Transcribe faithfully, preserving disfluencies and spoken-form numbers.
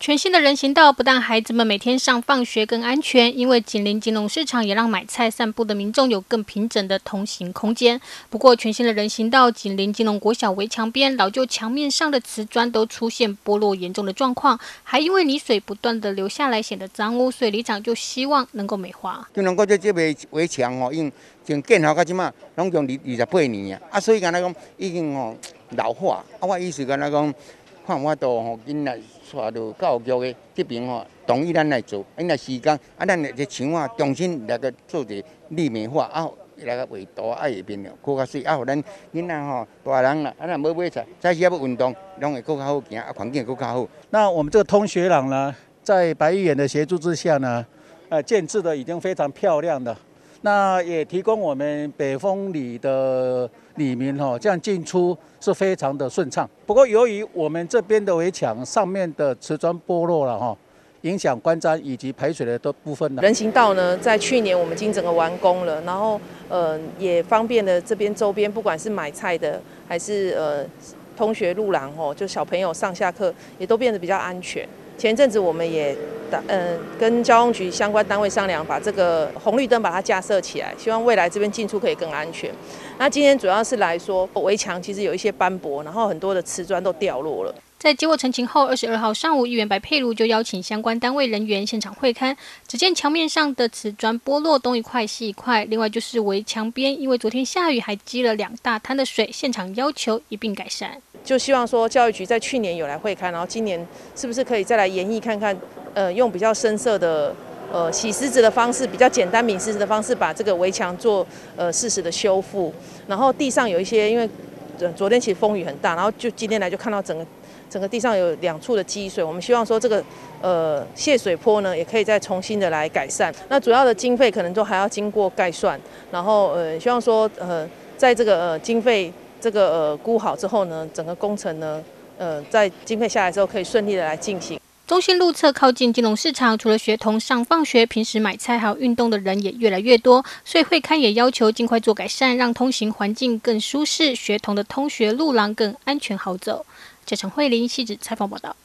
全新的人行道不但孩子们每天上放学更安全，因为紧邻金融市场，也让买菜散步的民众有更平整的通行空间。不过，全新的人行道紧邻金融国小围墙边，老旧墙面上的瓷砖都出现剥落严重的状况，还因为泥水不断的流下来，显得脏污，所以里长就希望能够美化。 金融国这这围围墙吼，因从建好到即马，拢用二二十八年啊，啊，所以敢若讲已经吼老化。啊，我意思敢若讲。 看我都吼，囡仔带到教育局的这边吼，同意咱来做，因若时间啊，咱这墙啊重新来个做一个立面化啊，来个画图啊下面搁较水啊，互咱囡仔吼大人啦，啊，若要买菜，早时要运动，拢会搁较好行，啊，环境搁较好。 那我们这个通学廊呢，在白议员的协助之下呢，呃，建制的已经非常漂亮了。 那也提供我们北丰里的里民哈，这样进出是非常的顺畅。不过由于我们这边的围墙上面的瓷砖剥落了哈，影响观瞻以及排水的的部分呢。 人行道呢，在去年我们已经整个完工了，然后呃也方便了这边周边，不管是买菜的还是呃通学路廊哦，就小朋友上下课也都变得比较安全。 前阵子我们也呃跟交通局相关单位商量，把这个红绿灯把它架设起来，希望未来这边进出可以更安全。那今天主要是来说，围墙其实有一些斑驳，然后很多的瓷砖都掉落了。 在接获陈情后，二十二号上午，议员白佩如就邀请相关单位人员现场会勘。只见墙面上的瓷砖剥落，东一块西一块。另外就是围墙边，因为昨天下雨，还积了两大滩的水，现场要求一并改善。 就希望说，教育局在去年有来会勘，然后今年是不是可以再来研议看看，呃，用比较深色的。 呃，洗石子的方式比较简单，抿石子的方式把这个围墙做呃适时的修复。然后地上有一些，因为昨天其实风雨很大，然后就今天来就看到整个整个地上有两处的积水。我们希望说这个呃泄水坡呢，也可以再重新的来改善。那主要的经费可能都还要经过概算，然后呃希望说呃在这个呃经费这个呃估好之后呢，整个工程呢呃在经费下来之后可以顺利的来进行。 中心路侧靠近金融市场，除了学童上放学，平时买菜还有运动的人也越来越多，所以会勘也要求尽快做改善，让通行环境更舒适，学童的通学路廊更安全好走。记者陈慧玲、细致采访报道。